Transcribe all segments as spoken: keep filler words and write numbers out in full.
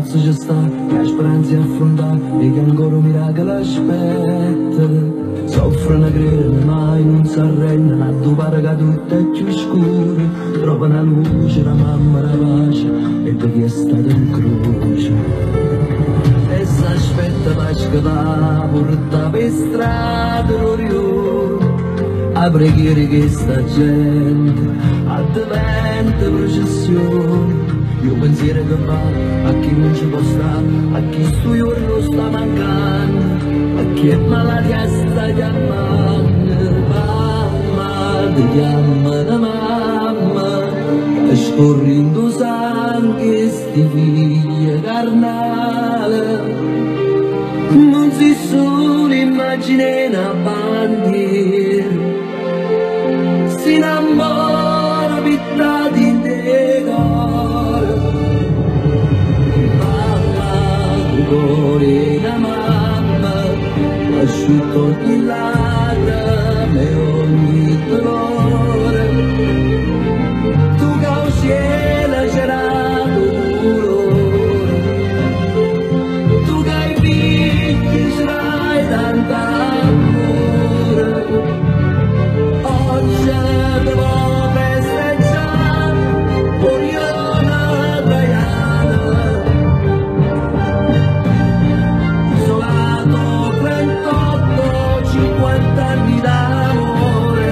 forza ci sta, che ha speranze affrontare e che ancora un miracolo aspetta. Soffre una crede, mai non si arrende, la tua pare che tutto è più scuro. Trova una luce, la mamma, la pace, e da chi è stato in croce. E s'aspetta pace che va, porta per strada l'orione. A preghiere che sta gente, a diventa processione. Io pensiero che va a chi non ci può stare, a chi sto giorno sta mancando, a chi è malato sta chiamando. Mamma, ti chiamano mamma, e scorrendo sangue sti figli carnale. Non si solo immagine una bandiera, si innamora pittati in decoro. Mamma, tu cuore la mamma, asciutto di lacrime e ogni dolore. Tu che al cielo c'era dolore, tu che ai figli c'erai tanta amore. Oggi devo festeggiare, Oriana Diana, isolato trentotto, cinquanta anni d'amore.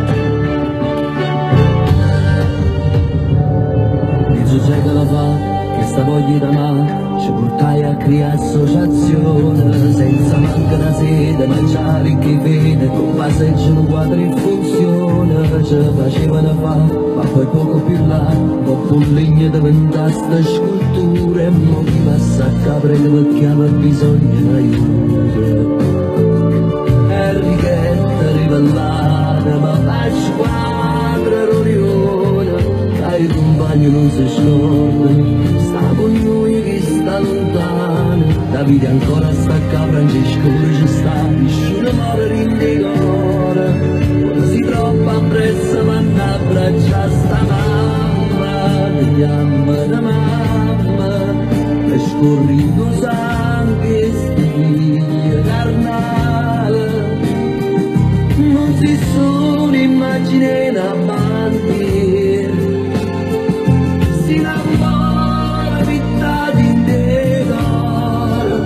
Dice c'è che la fa, che sta voglia d'amare, ci portai a creare associazione, senza manca una sede, mangiare che vede, con passeggiano quadri in funzione, ci facevano fa, ma poi poco più là, dopo un legno diventa sta scultura, e mo chi passa a capre che chiama bisogno d'aiuto. Enrichetta rivellata, ma la squadra l'orione, che i compagni non si scordano, sta con noi che sta lontano, Davide ancora sta a Francesco ci sta, nessuno muore in decoro, quando si troppa appresso vanno a abbracciare sta mamma, ti chiamano mamma, e scorrendo sangue sti figli carnale. Non si sono immagine una bandiera, si innamora pittati in decoro.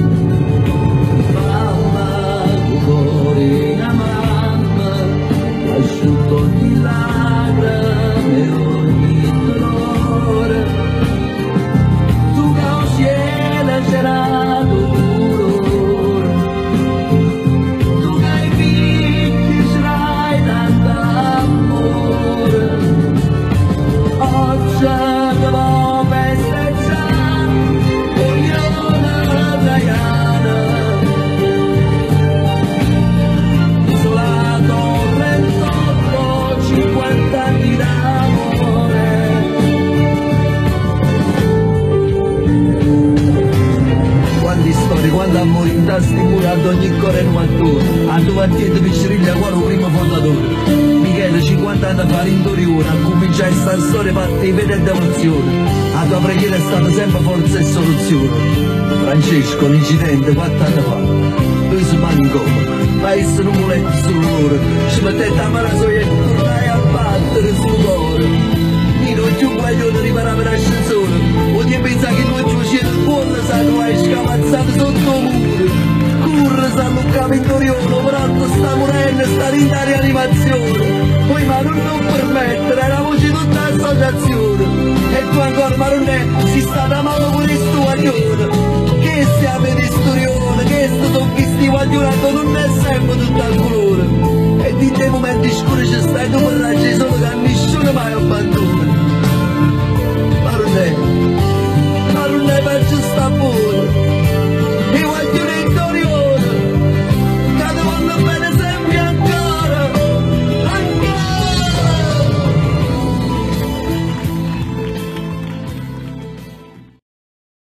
Mamma, tu cuore la mamma, asciutto di lacrime e ogni dolore. Tu che al cielo c'era dolore, tu che ai figli c'erai tanta amore. Oggi devo festeggiare, Oriana Diana, isolato trentotto, cinquanta anni d'amore. Quanti storie, quanti amori in sta stimolato ogni cuore in mattura, a tua mattina picciriglia quale primo fondatore. Michele cinquanta anni fa in Torione, a cominciare sta storia fatta di fede e devozione, a tua preghiera è stata sempre forza e soluzione. Francesco, un incidente quattro anni fa, lui si manca in coma, ma essere un muletto sul loro, ci mettete a mano sua e tornai a battere sul cuore. Io non più guaglione riparava l'ascensore, ogni pensa che non ci uscire il buono, sa tu hai scamazzato sotto muro. Curre sa Luca in Torione, però sta morendo, sta in rianimazione. Poi ma non non permettere, la voce di tutta l'associazione. E tu ancora ma non è, si sta da mano con il tuo guaglione. Che siamo in storione, che sto tocchi guagliolato non è sempre tutto al colore. E di te momenti scuri ci stai tu con la ci solo che nessuno mai abbandona. Ma non è, ma non è per giusta buona.